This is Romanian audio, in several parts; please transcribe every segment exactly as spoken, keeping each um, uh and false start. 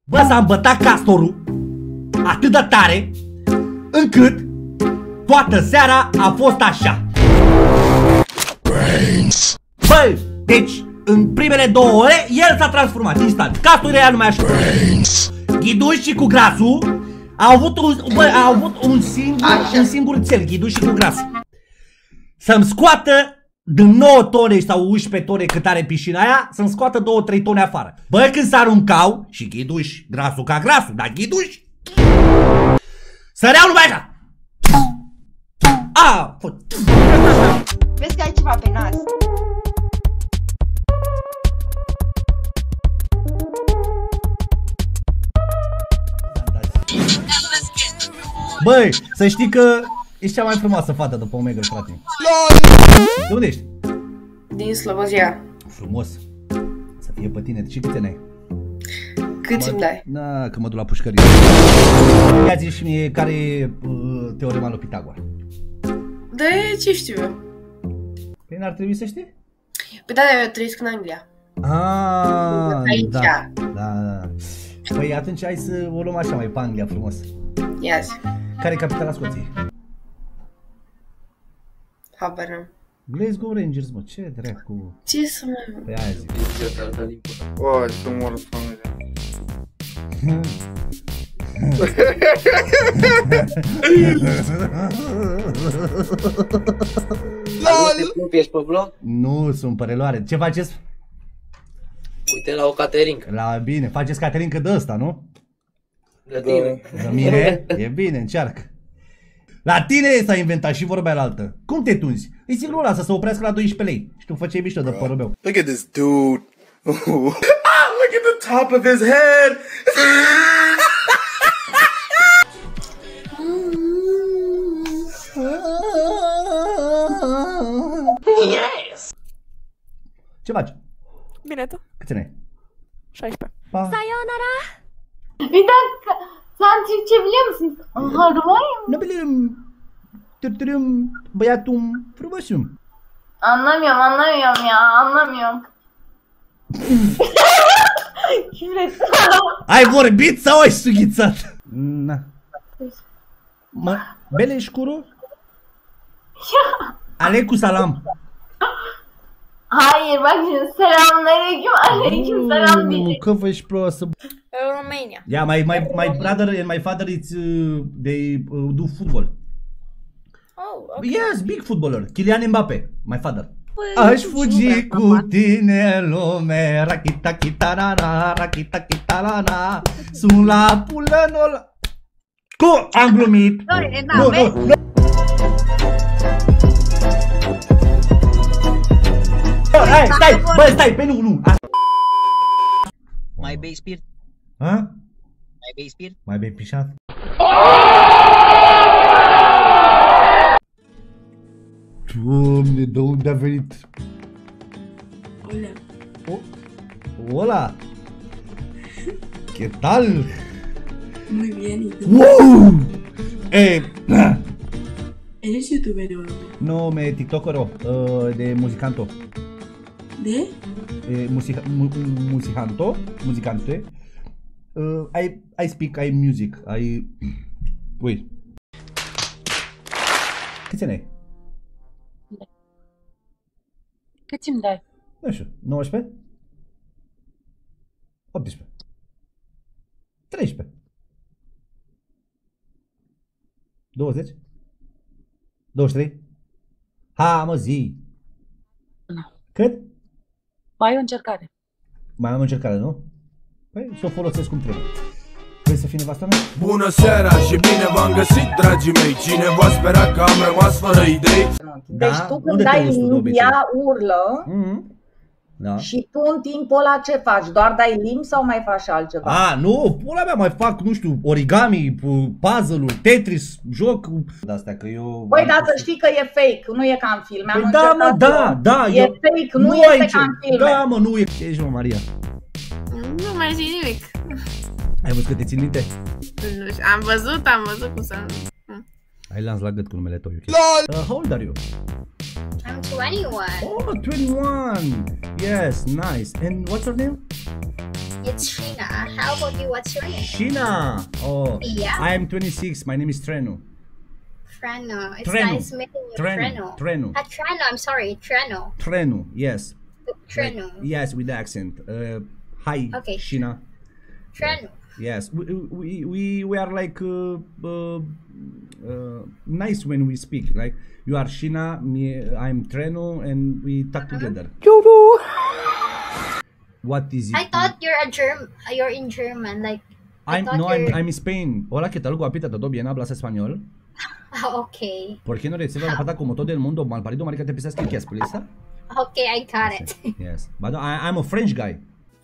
Bă, s-a îmbătat castorul atât de tare încât toată seara a fost așa. Brains. Bă, deci în primele două ore el s-a transformat instant. Castorul era numai așa. Brains. Ghiduș și cu grasul au avut un, bă, au avut un singur, un singur cel, Ghiduș și cu grasul. Să-mi scoată din nouă tone sau unsprezece tone cât are piscina aia, să-mi scoată două trei tone afară. Bă, când s-aruncau, și Ghiduș, grasul ca grasul, dar Ghiduș săreau numai așa. A, vezi că ai ceva pe nas. Băi, să știi că ești cea mai frumoasă fată după Omega, frate. De unde ești? Din Slobozia. Frumos. Să fie pe tine. Și câte n-ai? Cât îmi dai? Na, că mă duc la pușcărie. Ia zi și mie care e uh, teorema lui Pitagora. De ce știu eu? Păi n-ar trebui să știi? Păi da, eu trăiesc în Anglia. Ah, aici. Da, da, da. Păi atunci hai să o luăm așa mai pe Anglia frumos. Ia zi. Care e capitala Scoției? Habar n-am. Glasgow Rangers, mă, ce dracu? Ce să mai... Păi aia zic. Oi, să mor familia. LOL! Ești pe blog? Nu, sunt pe reluare. Ce faceți? Uite la o caterincă. La bine, faceți caterincă de ăsta, nu? De tine. De mine? E bine, încearcă. La tine s-a inventat și vorba aia altă. Cum te tunzi? Îi zic lui ăla să se oprească la doisprezece lei. Și tu făceai mișto de părul meu. Look at this dude. Ah, look at the top of his head. Yes! Ce faci? Bine, tu? Câți ani ai? șaisprezece. Pa. Sayonara! Uite, s-am zis ce vrem să hărmăim. Nu bilem. Târtârâm, băiatul frumosum. Anlamıyorum, anlamıyorum ya, anlamıyorum. Ai vorbit sau ai sughițat? Na. Mă, beleșcuru? Aleicu salam. Hayır bak şimdi selamünaleyküm, aleyküm selam Nu, diyecek. că vă-și proastă. Romania. Yeah, my, my, my brother and my father, it's, uh, they uh, do football. Oh, okay. Yes, big footballer. Kylian Mbappé, my father. Aș fugi cu tine în lume, rachita chitarara, rachita chitarara, sunt la pulănul. Cu, am glumit. Nu, nu, nu. Hai, stai, bă, stai, pe nu, nu. Mai bei spirit? Ha? Mai bei spirit? Mai bei pișat? Doamne, de unde a venit? Olea. O, hola! ¿Qué tal? Muy bien, ¿y tú? ¡Wow! Eh, ¿Eres youtuber o algo? no, me tiktokero uh, de muzicanto. ¿De? Eh, musica, mu, musicanto, musicante. Uh, I, I speak, I music, I... Wait. Câți ani ai? Cât îmi dai? Nu știu, nouăsprezece? optsprezece? treisprezece? douăzeci? douăzeci și trei? Ha, mă, zi! Nu. Cât? Mai o încercare. Mai am o încercare, nu? Păi, să o folosesc cum trebuie. Vrei să fii nevasta mea? Bună seara și bine v-am găsit, dragii mei. Cineva spera că am rămas fără idei. Deci Da? tu Unde când te dai uiți tu de limb, obicei? ea urlă Mhm. Da. și tu în timpul ăla ce faci? Doar dai limb sau mai faci și altceva? A, nu, pula mea, mai fac, nu știu, origami, puzzle-uri, Tetris, joc, de-astea, că eu... Băi, dar să știi că e fake, nu e ca în filme. Am Păi da, mă, încercat da, eu. da, E eu... fake, nu, ai este ce- ca în filme. Da, mă, nu e... Ce ești, mă, Maria? Nu mai zic nimic. Ai văzut că te țin minte? Nu știu, am văzut, am văzut cum să... Ai lans la gât cu numele tău, ok? Uh, how old are you? I'm twenty-one. Oh, twenty-one. Yes, nice. And what's your name? It's Sheena. How about you? What's your name? Sheena. Oh, Yeah. I am twenty-six. My name is Trenu. Treno. It's Treno. nice meeting you, Treno. Treno. Treno. Ah, Treno. I'm sorry, Treno. Trenu. Yes. Treno. Like, yes, with the accent. Uh, hi, Okay. Sheena. Treno. Yes, we we we, we are like uh, uh, uh, nice when we speak. Like you are Sheena, me I'm Treno, and we talk Uh-huh. together. What is it? I thought you're a Germ. You're in German. Like I I'm thought no, I'm you're. I'm in Spain. Hola, ¿qué tal? Guapita, ¿todo bien? ¿Hablas español? Ah, okay. ¿Por qué no recibes la pata como todo el mundo? Malparido, marica, te piensas que qué es, please? Okay, I got it. Yes, but I, I'm a French guy.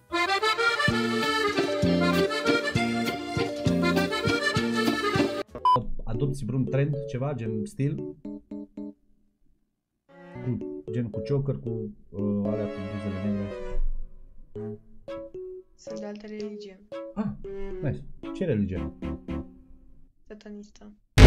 Adopți vreun trend, ceva, gen stil? Cu, gen cu choker, cu uh, alea cu buzele negre. Sunt de altă religie. Ah, nice. Ce religie? Satanistă.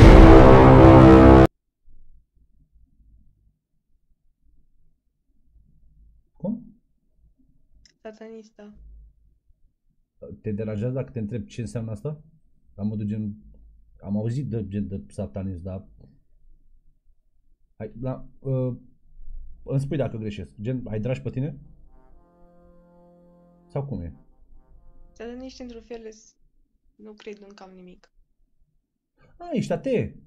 Cum? Satanistă. Te deranjează dacă te întreb ce înseamnă asta? La modul gen... Am auzit de gen de satanism, dar... Hai, la, uh, îmi spui dacă greșesc. Gen, ai dragi pe tine? Sau cum e? Sataniști, într-un fel, s- nu cred în cam nimic. Ah, ești atee.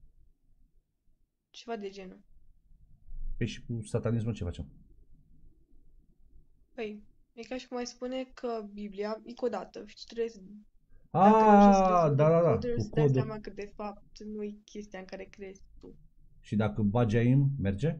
Ceva de genul. Păi și cu satanismul ce facem? Păi, e ca și cum ai spune că Biblia e codată și tu trebuie să... Ah, da, da, da, Trebuie cu să dai codul. seama că, de fapt, nu e chestia în care crezi tu. Și dacă bagi aim, merge?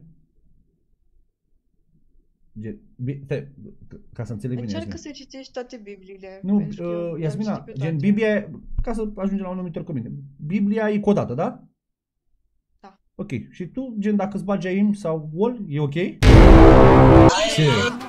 Gen, bi- stai, ca să înțeleg bine. Încearcă Yasmin. să citești toate Bibliile. Nu, pentru că eu uh, le-am Yasmina, citit pe gen toate. Biblia, ca să ajungem la un numitor comun. Biblia e codată, da? Da. Ok, și tu, gen, dacă îți bagi aim sau wall, e ok? Ce?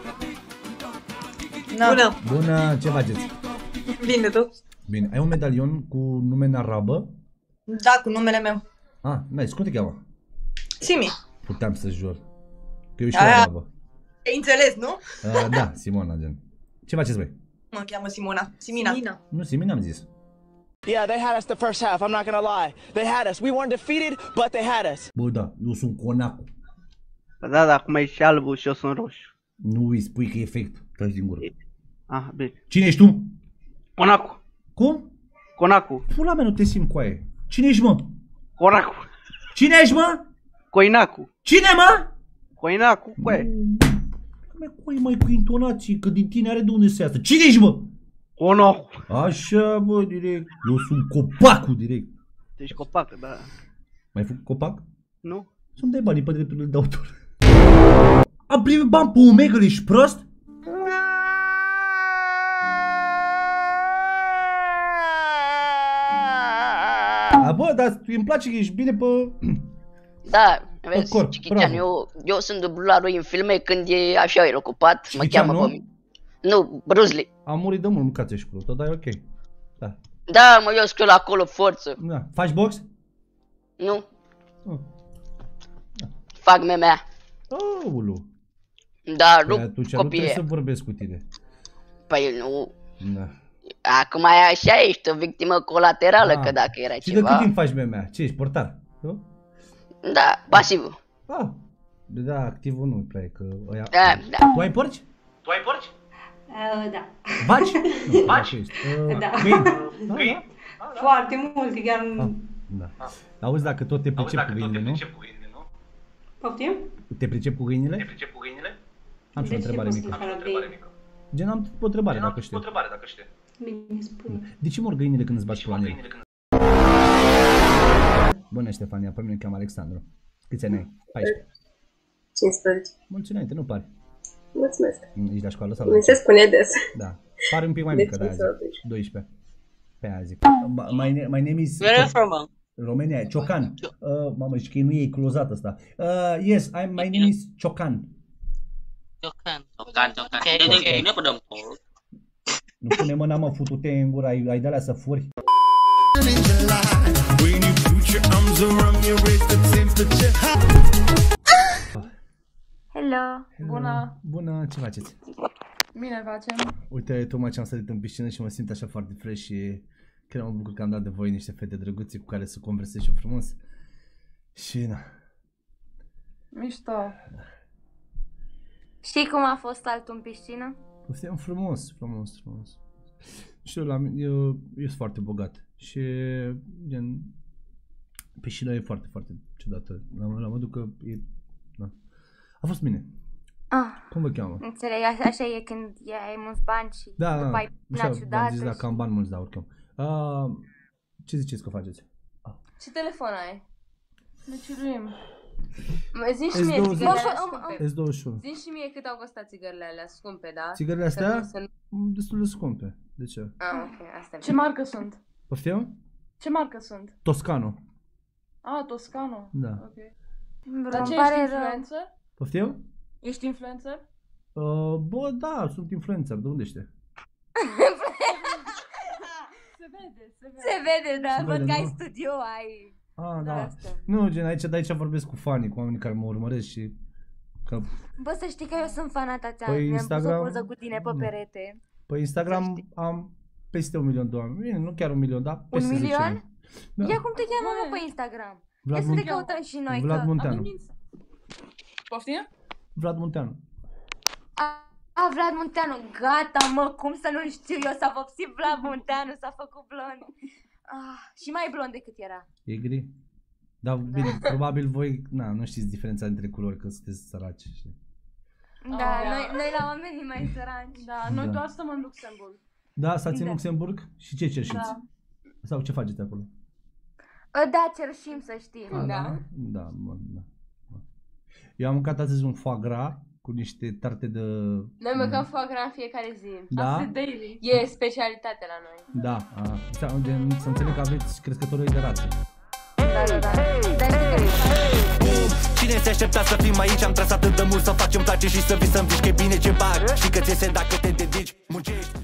Bună! Bună, ce faceți? Bine, tu? Bine, ai un medalion cu nume în arabă? Da, cu numele meu. Ah, nice, cum te cheamă? Simi. Puteam să jur. Că eu și Aia. arabă. Ai înțeles, nu? Uh, da, Simona, gen. Ce faceți voi? Mă cheamă Simona. Simina. Simina. Nu, Simina am zis. Yeah, they had us the first half, I'm not gonna lie. They had us. We weren't defeated, but they had us. Bă, da, eu sunt conacu. Da, da, acum e și albul și eu sunt roșu. Nu îi spui că e fake, taci din gură. Ah, bine. Cine ești tu? Conacu. Cum? Conacu. Pula mea, nu te simt cu aia. Cine ești, mă? Conacu. Cine ești, mă? Coinacu. Cine, mă? Coinacu, coaie. Mă, coi, mai cu intonații, că din tine are de unde să iasă. Cine ești, mă? Conacu. Așa, bă, direct. Eu sunt copacul, direct. Ești copac, da. Mai făcut copac? Nu? Să-mi dai banii pe drepturile de autor. Am primit bani pe Omega, ești prost? A, bă, dar îmi place că ești bine pe... Da, vezi, corp, Chichitian, bravo. eu, eu sunt dublarul lui în filme când e așa, el ocupat, mă Chichitian, cheamă nu? pe mine. Nu, Bruce Lee. Am murit de mult, mâncați și cu tot, dar e ok. Da. Da, mă, eu scriu la acolo forță. Da. Faci box? Nu. Oh. Fac memea. Aulu. Da, Păi rup atunci nu trebuie copii. să vorbesc cu tine. Păi nu. Da. Acum e așa, ești o victimă colaterală, Ah. că dacă era Și de cât ceva... timp faci M M A? Ce ești, portar? Nu? Da, pasiv. Ah. Da, activul nu-mi place, că ăia... Da, da. Tu ai porci? Tu ai porci? Uh, da. Vaci? Nu, Vaci? ești. Uh, Da. câini? Da, Câini? da. Foarte multe, chiar... Ah, da. Auzi, dacă tot te Auzi, pricep dacă cu tot te găinile, nu? pricep cu găinile, nu? Poftim? Te pricep cu găinile? Te pricep cu găinile? Am și o De ce întrebare poți mică. să facă Întrebare de- mică. Gen, am o întrebare, Gen, am dacă o știu. întrebare, dacă știi. Bine, spune. De ce mor găinile când îți bagi Și pula mă în ele? găinile când... Bună, Ștefania, pe mine îmi cheamă Alexandru. Câți ani ai? paisprezece. cincisprezece. Mulți înainte, nu pari. Mulțumesc. Ești la școală sau la Mi se spune des. Da. Pare un pic mai De mică, de aia cincisprezece. zic. doisprezece. Pe aia zic. Ba- My, na- my name is... Where are you from, mom? România, Ciocan. Uh, mamă, și că nu e clozat ăsta. Uh, yes, I'm, my name is Ciocan. Ciocan, Ciocan, Ciocan. Ini ini apa dong? Nu pune mâna, mă, futu-te în gură, ai, ai de-alea să furi. Hello! Bună! Bună, ce faceți? Bine facem. Uite, tocmai ce am sărit în piscină și mă simt așa foarte fresh și chiar mă bucur că am dat de voi niște fete drăguțe cu care să conversez și frumos. Și na. Mișto. Știi cum a fost altul în piscină? Poftim frumos, frumos, frumos. Știu, la mine, eu, eu sunt foarte bogat și gen, piscina e foarte, foarte ciudată. La, la modul că e, na. A fost bine. Ah, cum vă cheamă? Înțeleg, așa, așa e când ai mulți bani și da, după da, ai așa, ciudată. Zis, da, și... cam bani mulți, da, oricum. Uh, ce ziceți că faceți? Ce telefon ai? Ne ciuduim. Zi și S mie douăzeci. țigările alea scumpe. S douăzeci și unu. Zi și mie cât au costat țigările alea scumpe, da? Țigările astea? Destul de scumpe. De ce? Ah, ok, asta. Ce marcă sunt? Poftim? Ce marcă sunt? Toscano. Ah, Toscano. Da. Ok. Dar ce, ești influencer? Poftim? Ești influencer? Uh, bă, da, sunt influencer. De unde știi? Se vede, se vede. Se vede, da, Se văd vede, că ai nu? studio, ai... Ah, da. Nu, gen, aici, de aici vorbesc cu fanii, cu oamenii care mă urmăresc și... Că... Bă, să știi că eu sunt fana ta, ți-am Păi mi-am Instagram... pus o poză cu tine pe perete. Pe Instagram am peste un milion de oameni. Bine, nu chiar un milion, dar peste Un milion? Da. Ia cum te cheamă, mă, pe Instagram? Vlad Ia să te Mun- căutăm și noi. Vlad că... Munteanu. Poftim? Vlad Munteanu. A, a, Vlad Munteanu, gata, mă, cum să nu știu eu, s-a vopsit Vlad Munteanu, s-a făcut blond. Ah, și mai blond decât era. E gri? Da, bine, probabil voi, na, nu știți diferența între culori, că sunteți săraci. Și... Da, Oh, noi, noi la oamenii mai săraci. Da, noi Da. doar stăm în Luxemburg. Da, stați în Da. Luxemburg și ce cerșiți? Da. Sau ce faceți acolo? Da, cerșim, să știi. A, da? Da, bun, da. Eu am mâncat astăzi un foie gras cu niște tarte de... Noi mâncăm foie gras în fiecare zi. Da? Asta e daily. E specialitate la noi. Da, a, să, gen, să înțeleg că aveți crescătorul de rațe. Da, da, da. Dar Cine se aștepta să fim aici? Am tras atât de mult să facem place și să visăm. Zici că e bine ce bag și că ți se dacă te dedici, muncești.